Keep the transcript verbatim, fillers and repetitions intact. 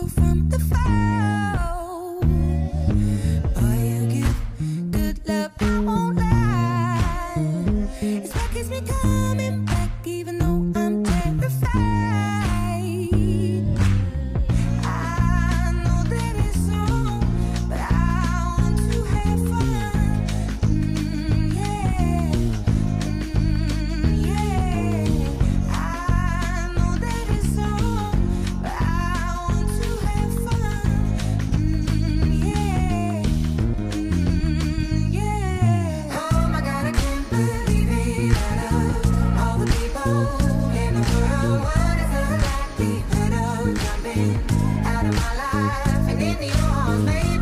go from the fall. Boy, you give good love, I won't lie. It's what keeps me coming back, even though I'm terrified. I know that it's wrong, but I want to have fun. Mm, yeah, mm, yeah. I know that it's wrong, but I want to have fun. Mm, yeah, mm, yeah. Oh my God, I can't believe it. Out of all the people in the world, what is the likelihood of jumping out of my life and into yours, baby?